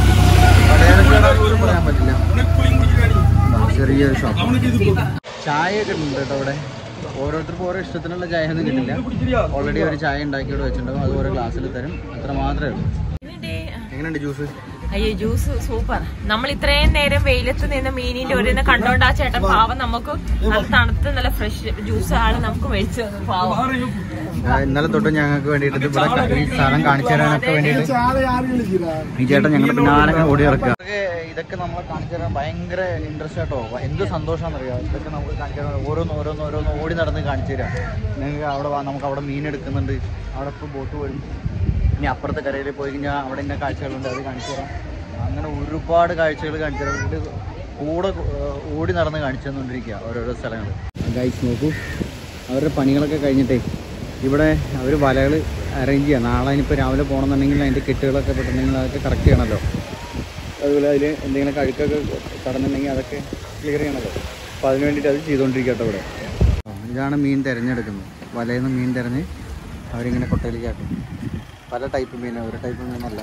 പറയാൻ പറ്റില്ല, ചെറിയൊരു ഷോപ്പ്. ചായയൊക്കെ ഉണ്ട് കേട്ടോ ഇവിടെ. ഓരോരുത്തർക്കും ഓരോ ഇഷ്ടത്തിനുള്ള ചായ ഒന്നും കിട്ടില്ല. ഓൾറെഡി ഒരു ചായ ഉണ്ടാക്കി ഇവിടെ വെച്ചിട്ടുണ്ടാവും, അത് ഓരോ ഗ്ലാസ്സിൽ തരും, അത്ര മാത്രമേ ഉള്ളൂ. എങ്ങനെയുണ്ട് ജ്യൂസ്? അയ്യോ ജ്യൂസ് സൂപ്പർ. നമ്മൾ ഇത്രയും നേരം വെയിലത്ത് നിന്ന് മീനിന്റെ ഒരു കണ്ടോണ്ട് ആ ചേട്ടൻ പാവം നമുക്ക് നല്ല തണുത്ത് നല്ല ഫ്രഷ് ജ്യൂസ് ആണ് നമുക്ക് മേടിച്ചു തന്നു പാവം. ഇന്നലെ തൊട്ട് ഞങ്ങൾക്ക് വേണ്ടിയിട്ട് ഇവിടെ ഈ സ്ഥലം കാണിച്ചു തരാനൊക്കെ വേണ്ടിയിട്ട് ഈ ചേട്ടൻ ഞങ്ങളുടെ പിന്നാലെ ഓടി ഇറക്കുക. ഇതൊക്കെ നമ്മളെ കാണിച്ചു തരാൻ ഭയങ്കര ഇൻട്രസ്റ്റ് ആട്ടോ. എന്ത് സന്തോഷമാണെന്നറിയാം. ഇതൊക്കെ നമുക്ക് കാണിച്ചു തരാൻ ഓരോന്ന് ഓടി നടന്ന് കാണിച്ചു തരാം. നിങ്ങൾക്ക് അവിടെ നമുക്ക് അവിടെ മീൻ എടുക്കുന്നുണ്ട്, അവിടെ ഇപ്പോൾ ബോട്ട് വരും. ഇനി അപ്പുറത്തെ കരയിൽ പോയി കഴിഞ്ഞാൽ അവിടെ ഇന്ന കാഴ്ചകളുണ്ട്, അത് കാണിച്ചു തരാം. അങ്ങനെ ഒരുപാട് കാഴ്ചകൾ കാണിച്ചു തരാം. ഇത് കൂടെ ഓടി നടന്ന് കാണിച്ചു തന്നുകൊണ്ടിരിക്കുക ഓരോരോ സ്ഥലങ്ങൾ. ഗൈസ് നോക്കൂ, അവരുടെ പണികളൊക്കെ കഴിഞ്ഞിട്ടേ ഇവിടെ അവർ വലകൾ അറേഞ്ച് ചെയ്യുക. നാളെ ഇനിയിപ്പോൾ രാവിലെ പോകണമെന്നുണ്ടെങ്കിൽ അതിൻ്റെ കെട്ടുകളൊക്കെ പെട്ടിട്ടുണ്ടെങ്കിൽ അതൊക്കെ കറക്റ്റ് ചെയ്യണമല്ലോ. അതുപോലെ അതിൽ എന്തെങ്കിലും കഴുക്കൊക്കെ കടന്നുണ്ടെങ്കിൽ അതൊക്കെ ക്ലിയർ ചെയ്യണമല്ലോ. അപ്പോൾ അതിന് വേണ്ടിയിട്ട് അത് ചെയ്തുകൊണ്ടിരിക്കുക കേട്ടോ. ഇവിടെ ഇതാണ് മീൻ തിരഞ്ഞെടുക്കുന്നത്. വലയിൽ നിന്ന് മീൻ തിരഞ്ഞ് അവരിങ്ങനെ കൊട്ടയിലേക്ക് ആക്കും. പല ടൈപ്പ് മീൻ, ഒരു ടൈപ്പ് മീനല്ല.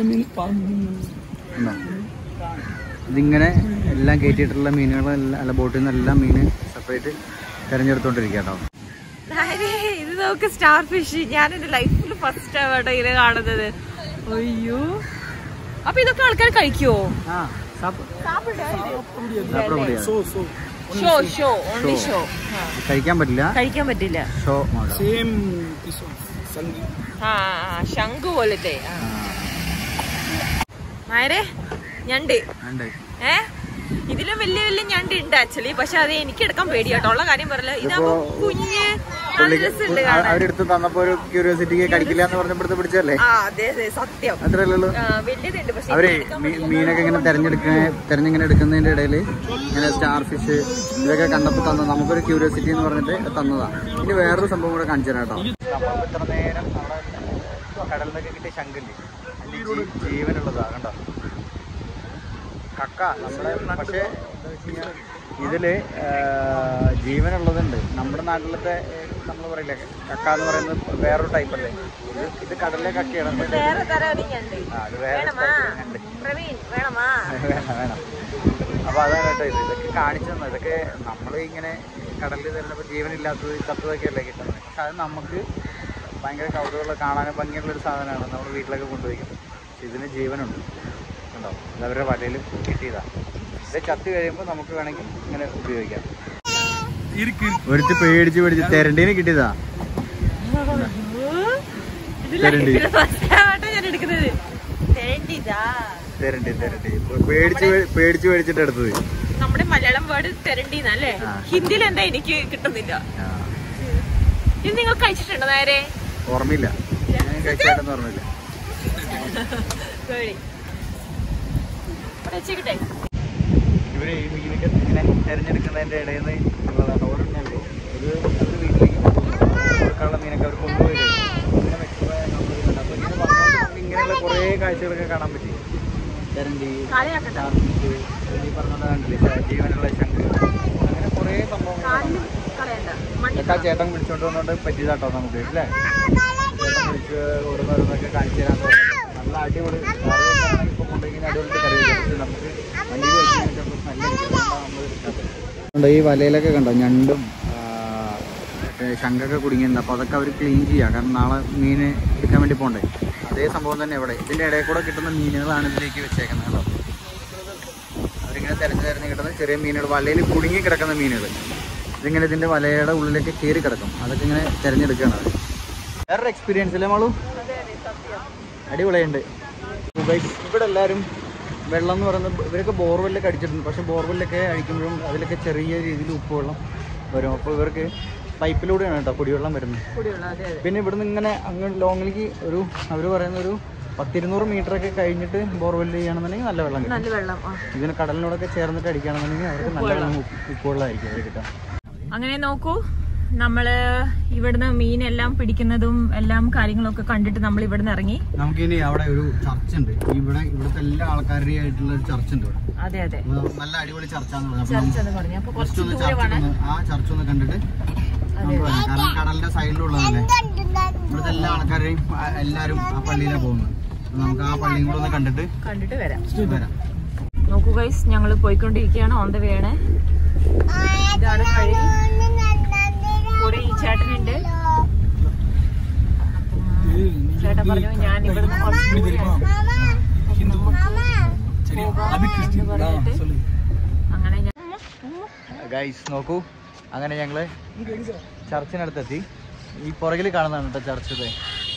ഇതിങ്ങനെ എല്ലാം കയറ്റിയിട്ടുള്ള മീനുകളെല്ലാം അല്ല ബോട്ടിൽ നിന്നെല്ലാം മീൻ സെപ്പറേറ്റ് തിരഞ്ഞെടുത്തോണ്ടിരിക്കുക കേട്ടോ. ഇത് നോക്ക്, സ്റ്റാർ ഫിഷ്. ഞാൻ എന്റെ ലൈഫിൽ ഫസ്റ്റ് ആവട്ടെ ഇത് കാണുന്നത്. അയ്യോ, അപ്പൊ ഇതൊക്കെ ആൾക്കാർ കഴിക്കുവോ? കഴിക്കാൻ പറ്റില്ല. ഷോ ശംഖു പോലത്തെ ആരെ ഞണ്ട്. ഇതിലും വലിയ വലിയ ഞണ്ട് ഉണ്ട് ആക്ച്വലി. പക്ഷെ അത് എനിക്ക് എടുക്കാൻ പേടിയാട്ടോ. ഉള്ള കാര്യം പറയല. ഇതാകുമ്പോ കുഞ്ഞ് അവരെടുത്ത് തന്നപ്പോ ഒരു ക്യൂരിയോസിറ്റിക്ക് കടിക്കില്ല എന്ന് പറഞ്ഞപ്പോഴത്തെ പിടിച്ചല്ലേ? അതെ അതെ സത്യം. അത്രയല്ലല്ലോ. വലിയതുണ്ട്. പക്ഷെ അവര് മീനൊക്കെ ഇങ്ങനെ തെരഞ്ഞിങ്ങനെ എടുക്കുന്നതിന്റെ ഇടയിൽ ഇങ്ങനെ സ്റ്റാർ ഫിഷ് ഇതൊക്കെ കണ്ടപ്പോ തന്ന നമുക്കൊരു ക്യൂരിയോസിറ്റി എന്ന് പറഞ്ഞിട്ട് തന്നതാ. ഇനി വേറൊരു സംഭവം കൂടെ കാണിച്ചു തരാം കേട്ടോ. നമ്മളിപ്പോ ഇത്ര നേരം അവിടെ കടലിൽ നിന്നൊക്കെ കിട്ടിയ ശങ്കില്ലേ, അതിന്റെ ജീവനുള്ളതാ കണ്ടോ, കക്ക. നമ്മളെ പക്ഷേ ഇതില് ജീവനുള്ളതുണ്ട്. നമ്മുടെ നാട്ടിലത്തെ നമ്മൾ പറയില്ലേ കക്ക എന്ന് പറയുന്നത് വേറൊരു ടൈപ്പല്ലേ. ഇത് കടലിലെ കക്കയാണ്. വേണം. അപ്പൊ അതാണ് കേട്ടോ. ഇതൊക്കെ കാണിച്ചു തന്നെ. ഇതൊക്കെ നമ്മൾ ഇങ്ങനെ കടലിൽ തരുന്നപ്പോൾ ജീവനില്ലാത്തത് ചത്തതൊക്കെ അല്ലേ കിട്ടുന്നത്. പക്ഷെ അത് നമുക്ക് ഭയങ്കര കൗതുകമുള്ള കാണാനും ഭംഗിയുള്ളൊരു സാധനമാണ്. നമ്മൾ വീട്ടിലൊക്കെ കൊണ്ടുപോയിക്കുന്നത്. ഇതിന് ജീവനുണ്ട് ഉണ്ടോ. അതവരുടെ വലയിൽ കിട്ടിയതാണ്. ഇത് ചത്ത് കഴിയുമ്പോൾ നമുക്ക് വേണമെങ്കിൽ ഇങ്ങനെ ഉപയോഗിക്കാം. ഒരുത്തി പേടിച്ച് തെരണ്ടീനെ കിട്ടിയതാ. തെരണ്ടി പേടിച്ചിട്ട് എടുത്തത്. നമ്മുടെ മലയാളം വേർഡ് തെരണ്ടിന്നല്ലേ. ഹിന്ദിയിൽ എന്താ എനിക്ക് കിട്ടുന്നില്ല. ഇത് നിങ്ങൾ കഴിച്ചിട്ടുണ്ടോ നേരെ? ഓർമ്മയില്ല, കഴിച്ചായിട്ടൊന്നും ഓർമ്മയില്ല. ഇവർ ഈ മീനൊക്കെ ഇങ്ങനെ തിരഞ്ഞെടുക്കുന്നതിൻ്റെ ഇടയിൽ നിന്ന് ഉള്ളതാണ്. ഓരോരുത്തരും ഒരു വീട്ടിലേക്ക് കൊടുക്കാനുള്ള മീനൊക്കെ അവർ കൊണ്ടുപോയി ഇങ്ങനെ വെക്കുമ്പോൾ നമ്മളിതുണ്ട്. അപ്പോൾ ഇങ്ങനെ വന്നുകൊണ്ട് നമുക്ക് ഇങ്ങനെയുള്ള കുറേ കാഴ്ചകളൊക്കെ കാണാൻ പറ്റി. തെരണ്ടി, ചാർമിക്ക്, ഈ പറഞ്ഞത് കണ്ടില്ലേ, ജീവനുള്ള ശംഖ്, അങ്ങനെ കുറേ സംഭവങ്ങൾ. ഇതൊക്കെ ചേട്ടൻ വിളിച്ചോണ്ട് വന്നുകൊണ്ട് പറ്റിയതാട്ടോ നമുക്ക് അല്ലേ. ചേട്ടൻ വിളിച്ച് ഓരോന്നോരോന്നൊക്കെ കാണിച്ചു തരാൻ നല്ല അടിപൊളി കറി ഇപ്പം കൊണ്ടുപോയി അടിപൊളി കറി വെച്ചിട്ട് നമുക്ക് വണ്ടിയിൽ വെച്ച് ചിലപ്പോൾ നമ്മൾ ഈ വലയിലൊക്കെ കണ്ടോ ഞണ്ടും ശംഖൊക്കെ കുടുങ്ങിയിട്ടുണ്ട്. അപ്പോൾ അതൊക്കെ അവർ ക്ലീൻ ചെയ്യുക, കാരണം നാളെ മീൻ എടുക്കാൻ വേണ്ടി പോകണ്ടേ. അതേ സംഭവം തന്നെ ഇവിടെ ഇതിൻ്റെ ഇടയിൽ കൂടെ കിട്ടുന്ന മീനുകളാണ് ഇതിലേക്ക് വെച്ചേക്കുന്നത് കേട്ടോ. അവരിങ്ങനെ തിരഞ്ഞ് കിട്ടുന്ന ചെറിയ മീനുകൾ, വലയിൽ കുടുങ്ങി കിടക്കുന്ന മീനുകൾ ഇതിങ്ങനെ ഇതിൻ്റെ വലയുടെ ഉള്ളിലേക്ക് കയറി കിടക്കും. അതൊക്കെ ഇങ്ങനെ തിരഞ്ഞെടുക്കുകയാണ് അവർ. വേറൊരു എക്സ്പീരിയൻസ് അല്ലേ മാളു? അടിപൊളിയുണ്ട്. ഇവിടെ എല്ലാവരും വെള്ളം എന്ന് പറയുന്നത് ഇവരൊക്കെ ബോർവെല്ലൊക്കെ അടിച്ചിട്ടുണ്ട്. പക്ഷേ ബോർവെല്ലൊക്കെ അടിക്കുമ്പോഴും അതിലൊക്കെ ചെറിയ രീതിയിൽ ഉപ്പ് വെള്ളം വരും. അപ്പോൾ ഇവർക്ക് പൈപ്പിലൂടെയാണ് കേട്ടോ കുടിവെള്ളം വരുന്നത്. പിന്നെ ഇവിടുന്ന് ഇങ്ങനെ അങ്ങ് ലോങ്ങിലേക്ക് ഒരു അവർ പറയുന്ന ഒരു 100-200 മീറ്ററൊക്കെ കഴിഞ്ഞിട്ട് ബോർവെല്ല് ചെയ്യണമെന്നുണ്ടെങ്കിൽ നല്ല വെള്ളം കിട്ടും. ഇതിന് കടലിനോടൊക്കെ ചേർന്നിട്ട് അടിക്കുകയാണെന്നുണ്ടെങ്കിൽ അവർക്ക് നല്ല വെള്ളം ഉപ്പുവെള്ളമായിരിക്കും അവർ കിട്ടാം. അങ്ങനെ നോക്കൂ, നമ്മള് ഇവിടുന്ന് മീനെല്ലാം പിടിക്കുന്നതും എല്ലാം കാര്യങ്ങളൊക്കെ കണ്ടിട്ട് നമ്മൾ ഇവിടുന്ന് ഇറങ്ങി. നമുക്കിനി അവിടെ ഒരു ചർച്ച ഉണ്ട്. ഇവിടുത്തെ എല്ലാ ആൾക്കാരുടെയും ആയിട്ടുള്ള ഒരു ചർച്ച ഉണ്ട് ഇവിടെ. അതെ അതെ, നല്ല അടിപൊളി ചർച്ച പറഞ്ഞു. ആ ചർച്ച ഒന്ന് കണ്ടിട്ട്, കാരണം കടലിന്റെ സൈഡിലുള്ളതല്ലേ, ഇവിടുത്തെ എല്ലാ ആൾക്കാരെയും എല്ലാരും ആ പള്ളിയിലാണ് പോകുന്നത്. നമുക്ക് ആ പള്ളിയും കൂടെ ഒന്ന് കണ്ടിട്ട് വരാം. നോക്കൂ ഗൈസ്, ഞങ്ങൾ പോയിക്കൊണ്ടിരിക്കുകയാണ്. ഓൺ ദ വേ ആണ്. ഇതാണ് വഴി. കൂടെ ഈ ചേട്ടനുണ്ട്. ചേട്ടൻ പറഞ്ഞു ഞാൻ ഇവിടുന്ന് അങ്ങനെ ഗൈസ് നോക്കൂ, അങ്ങനെ ഞങ്ങള് ചർച്ചിനടുത്തെത്തി. ഈ പുറകിൽ കാണുന്നതാണ് കേട്ടോ ചർച്ച്.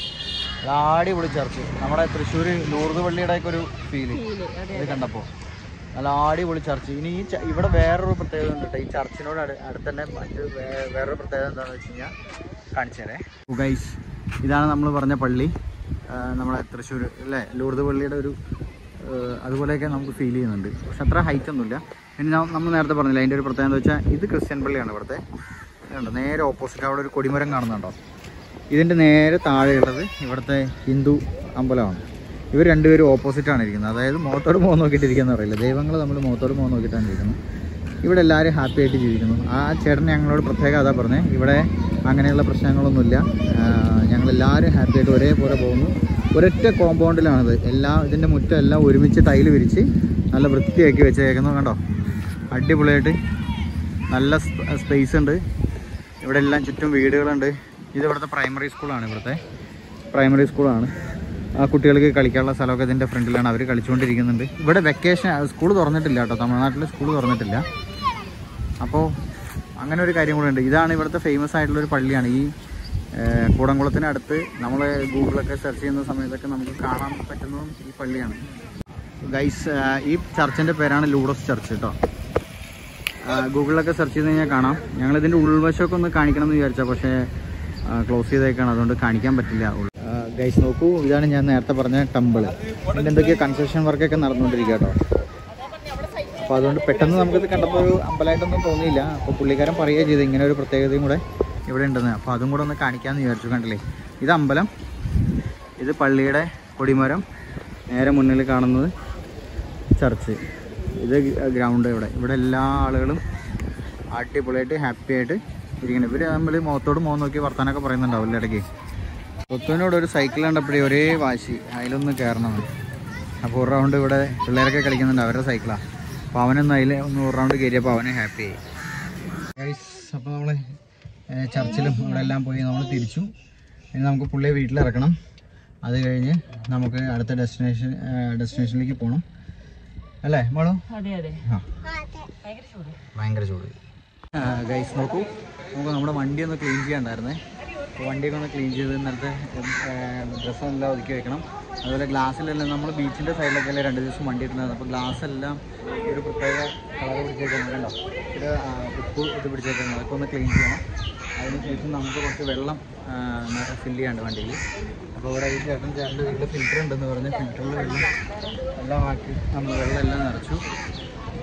അടിപൊളി ചർച്ച്, നമ്മുടെ തൃശ്ശൂർ ലൂർദ് പള്ളിയുടെ ഒക്കെ ഒരു ഫീല് ഇത് കണ്ടപ്പോൾ. നല്ല അടിപൊളി ചർച്ച്. ഇനി ഈ ഇവിടെ വേറൊരു പ്രത്യേകത ഉണ്ട് കേട്ടോ. ഈ ചർച്ചിനോട് അടുത്ത് തന്നെ വേറൊരു പ്രത്യേകത എന്താണെന്ന് വെച്ച് കഴിഞ്ഞാൽ കാണിച്ചു തരേ. ഗൈസ്, ഇതാണ് നമ്മൾ പറഞ്ഞ പള്ളി, നമ്മുടെ തൃശ്ശൂർ അല്ലേ, ലൂർദ് പള്ളിയുടെ ഒരു അതുപോലെയൊക്കെ നമുക്ക് ഫീൽ ചെയ്യുന്നുണ്ട്. പക്ഷെ അത്ര ഹൈറ്റ് ഒന്നുമില്ല. പിന്നെ നമ്മൾ നേരത്തെ പറഞ്ഞില്ല, അതിൻ്റെ ഒരു പ്രത്യേകത എന്ന് വെച്ചാൽ ഇത് ക്രിസ്ത്യൻ പള്ളിയാണ് ഇവിടുത്തെ. ഇതുണ്ട് നേരെ ഓപ്പോസിറ്റ് അവിടെ ഒരു കൊടിമരം കാണുന്നുണ്ടോ. ഇതിൻ്റെ നേരെ താഴെയുള്ളത് ഇവിടുത്തെ ഹിന്ദു അമ്പലമാണ്. ഇവർ രണ്ടുപേരും ഓപ്പോസിറ്റാണ് ഇരിക്കുന്നത്. അതായത് മുഖത്തോട് മുഖം നോക്കിയിട്ടിരിക്കുകയെന്ന് പറയില്ല, ദൈവങ്ങൾ നമ്മൾ മുഖത്തോട് മുഖം നോക്കിയിട്ടാണ് ഇരിക്കുന്നത്. ഇവിടെ എല്ലാവരും ഹാപ്പി ആയിട്ട് ജീവിക്കുന്നു. ആ ചേട്ടൻ ഞങ്ങളോട് പ്രത്യേകം അതാ പറഞ്ഞത്, ഇവിടെ അങ്ങനെയുള്ള പ്രശ്നങ്ങളൊന്നുമില്ല, ഞങ്ങളെല്ലാവരും ഹാപ്പി ആയിട്ട് ഒരേപോലെ പോകുന്നു. ഒരൊറ്റ കോമ്പൗണ്ടിലാണിത്. ഇതിൻ്റെ മുറ്റം എല്ലാം ഒരുമിച്ച് ടൈല് വിരിച്ച് നല്ല വൃത്തിയാക്കി വെച്ചേക്കുന്നു. കണ്ടോ, അടിപൊളിയായിട്ട് നല്ല സ്പേസ് ഉണ്ട്. ഇവിടെ എല്ലാം ചുറ്റും വീടുകളുണ്ട്. ഇത് ഇവിടുത്തെ പ്രൈമറി സ്കൂളാണ്. ഇവിടുത്തെ പ്രൈമറി സ്കൂളാണ്. ആ കുട്ടികൾക്ക് കളിക്കാനുള്ള സ്ഥലമൊക്കെ ഇതിൻ്റെ ഫ്രണ്ടിലാണ്. അവർ കളിച്ചുകൊണ്ടിരിക്കുന്നുണ്ട്. ഇവിടെ വെക്കേഷൻ, സ്കൂൾ തുറന്നിട്ടില്ല കേട്ടോ, തമിഴ്നാട്ടിൽ സ്കൂൾ തുറന്നിട്ടില്ല. അപ്പോൾ അങ്ങനെ ഒരു കാര്യം കൂടെ ഉണ്ട്. ഇതാണ് ഇവിടുത്തെ ഫേമസ് ആയിട്ടുള്ളൊരു പള്ളിയാണ്. ഈ കൂടംകുളത്തിനടുത്ത് നമ്മൾ ഗൂഗിളൊക്കെ സെർച്ച് ചെയ്യുന്ന സമയത്തൊക്കെ നമുക്ക് കാണാൻ പറ്റുന്നതും ഈ പള്ളിയാണ്. ഗൈസ്, ഈ ചർച്ചിൻ്റെ പേരാണ് ലൂഡോസ് ചർച്ച് കേട്ടോ. ഗൂഗിളിലൊക്കെ സെർച്ച് ചെയ്ത് കഴിഞ്ഞാൽ കാണാം. ഞങ്ങളിതിൻ്റെ ഉൾവശമൊക്കെ ഒന്ന് കാണിക്കണം എന്ന് വിചാരിച്ചാൽ, പക്ഷേ ക്ലോസ് ചെയ്തേക്കാണ്, അതുകൊണ്ട് കാണിക്കാൻ പറ്റില്ല. ഗൈസ് നോക്കൂ, ഇതാണ് ഞാൻ നേരത്തെ പറഞ്ഞ ടെമ്പിൾ. ഇതിൻ്റെ എന്തൊക്കെയോ കൺസ്ട്രക്ഷൻ വർക്കൊക്കെ നടന്നുകൊണ്ടിരിക്കുക കേട്ടോ. അപ്പോൾ അതുകൊണ്ട് പെട്ടെന്ന് നമുക്കിത് കണ്ടപ്പോൾ ഒരു അമ്പലമായിട്ടൊന്നും തോന്നിയില്ല. അപ്പോൾ പുള്ളിക്കാരൻ പറയുകയും ചെയ്തു ഇങ്ങനെ ഒരു പ്രത്യേകതയും കൂടെ ഇവിടെ ഉണ്ടെന്ന്. അപ്പോൾ അതും കൂടെ ഒന്ന് കാണിക്കാമെന്ന് വിചാരിച്ചു. കണ്ടില്ലേ, ഇത് അമ്പലം, ഇത് പള്ളിയുടെ കൊടിമരം, നേരെ മുന്നിൽ കാണുന്നത് ചർച്ച്, ഇത് ഗ്രൗണ്ട്. ഇവിടെ എല്ലാ ആളുകളും അടിപൊളിയായിട്ട് ഹാപ്പി ആയിട്ട് ഇരിക്കണം. ഇവർ തമ്മിൽ മുഖത്തോട് മുഖം നോക്കി വർത്താനൊക്കെ പറയുന്നുണ്ടാവില്ല ഇടയ്ക്ക്. ഒത്തുവിനോട് ഒരു സൈക്കിൾ കണ്ടപ്പോഴേ ഒരേ വാശി, അതിലൊന്ന് കയറണമെന്ന്. അപ്പോൾ ഒരു റൗണ്ട് ഇവിടെ പിള്ളേരൊക്കെ കളിക്കുന്നുണ്ട്, അവരുടെ സൈക്കിളാണ്. അപ്പോൾ അവനൊന്ന് അതിൽ ഒന്ന് ഒരു റൗണ്ട് കയറിയപ്പോൾ അവന് ഹാപ്പി ആയി. അപ്പോൾ നമ്മൾ ചർച്ചിലും ഇവിടെ എല്ലാം പോയി നമ്മൾ തിരിച്ചു. ഇനി നമുക്ക് പുള്ളിയെ വീട്ടിലിറക്കണം. അത് കഴിഞ്ഞ് നമുക്ക് അടുത്ത ഡെസ്റ്റിനേഷനിലേക്ക് പോകണം അല്ലേ മോളോ? ഭയങ്കര ചൂട്. ഗൈസ് നോക്കൂ, നമുക്ക് നമ്മുടെ വണ്ടി ഒന്ന് ക്ലീൻ ചെയ്യാണ്ടായിരുന്നേ. അപ്പോൾ വണ്ടിയൊക്കെ ഒന്ന് ക്ലീൻ ചെയ്ത് ഇന്നലത്തെ ഡ്രസ്സെല്ലാം ഒതുക്കി വെക്കണം. അതുപോലെ ഗ്ലാസ്സിലെല്ലാം നമ്മൾ ബീച്ചിൻ്റെ സൈഡിലൊക്കെ അല്ലേ 2 ദിവസം വണ്ടി ഇട്ടുണ്ടായിരുന്നു. അപ്പോൾ ഗ്ലാസ് എല്ലാം ഒരു പ്രത്യേക കളർ പിടിച്ചേക്കുന്നത് കണ്ടോ, ഒരു ഉപ്പ് ഇത് പിടിച്ചേക്കുന്നത്, അതൊക്കെ ഒന്ന് ക്ലീൻ ചെയ്യണം. അതിനുശേഷം നമുക്ക് കുറച്ച് വെള്ളം ഫില്ല് ചെയ്യാണ്ട് വണ്ടിയിൽ. അപ്പോൾ ഇവിടെ ഈ ചേട്ടൻ്റെ വീട്ടിൽ ഫിൽറ്റർ ഉണ്ടെന്ന് പറഞ്ഞ് ഫിൽറ്ററിൽ വെള്ളം എല്ലാം ആക്കി നമ്മൾ വെള്ളം എല്ലാം നിറച്ചു.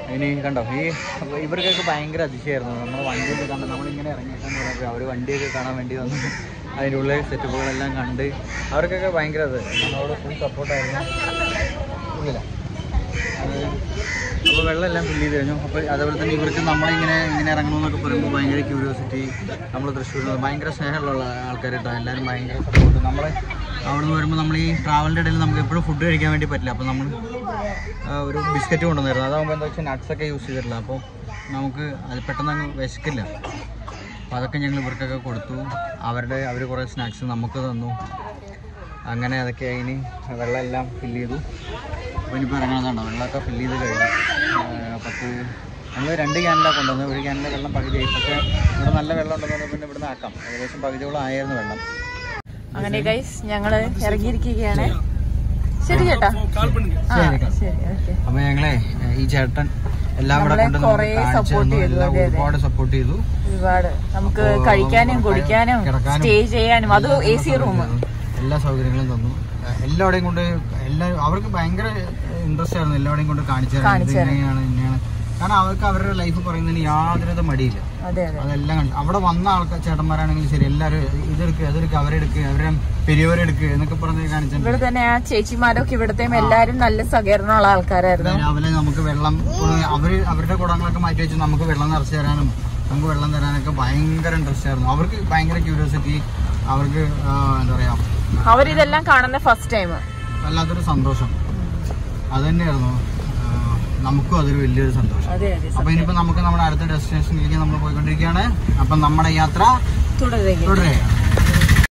ഇനി കണ്ടോ ഇവർക്കൊക്കെ ഭയങ്കര അതിശയമായിരുന്നു. നമ്മൾ വണ്ടിയൊക്കെ കണ്ട് നമ്മളിങ്ങനെ ഇറങ്ങിയിട്ടെന്ന് പറഞ്ഞപ്പോൾ അവർ വണ്ടിയൊക്കെ കാണാൻ വേണ്ടി വന്നു. അതിൻ്റെ ഉള്ളിൽ സെറ്റപ്പുകളെല്ലാം കണ്ട് അവർക്കൊക്കെ ഭയങ്കര നമ്മളോട് ഫുൾ സപ്പോർട്ടായിരുന്നു. ഉള്ളില്ല അപ്പോൾ വെള്ളമെല്ലാം ഫില്ല് ചെയ്ത് കഴിഞ്ഞു. അപ്പോൾ അതേപോലെ തന്നെ ഇവർക്ക് നമ്മളിങ്ങനെ ഇറങ്ങണമെന്നൊക്കെ പറയുമ്പോൾ ഭയങ്കര ക്യൂരിയോസിറ്റി. നമ്മൾ തൃശ്ശൂർ ഭയങ്കര സ്നേഹമുള്ള ആൾക്കാർ കേട്ടോ, എല്ലാവരും ഭയങ്കര സപ്പോർട്ട്. നമ്മളെ അവിടെ നിന്ന് വരുമ്പോൾ നമ്മൾ ഈ ട്രാവലിൻ്റെ ഇടയിൽ നമുക്ക് എപ്പോഴും ഫുഡ് കഴിക്കാൻ വേണ്ടി പറ്റില്ല. അപ്പോൾ നമ്മൾ ഒരു ബിസ്ക്കറ്റ് കൊണ്ടുവന്നായിരുന്നു. അതാകുമ്പോൾ എന്താ വെച്ചാൽ നട്ട്സൊക്കെ യൂസ് ചെയ്തിട്ടില്ല, അപ്പോൾ നമുക്ക് അത് പെട്ടെന്ന് അങ്ങ് വിശക്കില്ല. അപ്പോൾ അതൊക്കെ ഞങ്ങൾ ഇവർക്കൊക്കെ കൊടുത്തു. അവർ കുറേ സ്നാക്സ് നമുക്ക് തന്നു. അങ്ങനെ അതൊക്കെ ഇനി വെള്ളം എല്ലാം ഫില്ല് ചെയ്തു. അപ്പോൾ ഇനിയിപ്പോൾ ഇറങ്ങുന്നതാണോ വെള്ളമൊക്കെ ഫില്ല് ചെയ്ത് കഴിഞ്ഞു. നമ്മൾ 2 ക്യാനിലാണ് കൊണ്ടുവന്നത്. ഒരു ക്യാനിലെ വെള്ളം പകുതിയായി. പക്ഷേ ഇവിടെ നല്ല വെള്ളം ഉണ്ടെന്ന് പിന്നെ ഇവിടുന്ന് ആക്കാം. ഏകദേശം പകുതിയോളം ആയിരുന്നു വെള്ളം. അങ്ങനെ ഗൈസ് ഞങ്ങൾ ഇറങ്ങിയിരിക്കുകയാണ്. ശരി ചേട്ടാ. അപ്പോൾ ഞങ്ങളെ ഈ ചേട്ടൻ എല്ലാം കൂടെ കൊണ്ട് ഒരുപാട് സപ്പോർട്ട് ചെയ്തു. ഒരുപാട് നമുക്ക് കഴിക്കാനും കുടിക്കാനും സ്റ്റേ ചെയ്യാനും, അത് AC റൂം, എല്ലാ സൗകര്യങ്ങളും തന്നു. എല്ലാവരുടെയും കൊണ്ട് അവർക്ക് ഭയങ്കര ഇൻട്രസ്റ്റ് ആയിരുന്നു. എല്ലാവരുടെയും കൊണ്ട് കാണിച്ചു തരാൻ ഇങ്ങനെയാണ്. കാരണം അവർക്ക് അവരുടെ ലൈഫ് പറയുന്നതിന് യാതൊരു മടിയില്ല. അതെല്ലാം കണ്ടു. അവിടെ വന്ന ആൾക്കാർ ചേട്ടന്മാരാണെങ്കിലും ശരി, എല്ലാവരും അതെടുക്കുക അവരെടുക്കുക അവരെ പെരിയവരെടുക്കുക എന്നൊക്കെ പറഞ്ഞ് കാണിച്ചു. ഇവിടെ തന്നെ ആ ചേച്ചിമാരൊക്കെ ഇവിടുത്തെ എല്ലാവരും നല്ല സഹകരണമുള്ള ആൾക്കാരായിരുന്നു. രാവിലെ നമുക്ക് വെള്ളം അവരുടെ കുടങ്ങളൊക്കെ മാറ്റി വെച്ച് നമുക്ക് വെള്ളം നിറച്ച് തരാനും നമുക്ക് വെള്ളം തരാനൊക്കെ ഭയങ്കര ഇൻട്രസ്റ്റ് ആയിരുന്നു. അവർക്ക് ഭയങ്കര ക്യൂരിയോസിറ്റി. അവർക്ക് എന്താ പറയാ, അവരിതെല്ലാം കാണുന്ന ഫസ്റ്റ് ടൈം. വല്ലാത്തൊരു സന്തോഷം അത് തന്നെയായിരുന്നു. നമുക്കും അതൊരു വലിയൊരു സന്തോഷം. അപ്പൊ ഇനിയിപ്പോ നമുക്ക് നമ്മുടെ അടുത്ത ഡെസ്റ്റിനേഷനിലേക്ക് നമ്മൾ പോയിക്കൊണ്ടിരിക്കുകയാണ്. അപ്പൊ നമ്മുടെ യാത്ര തുടരുക.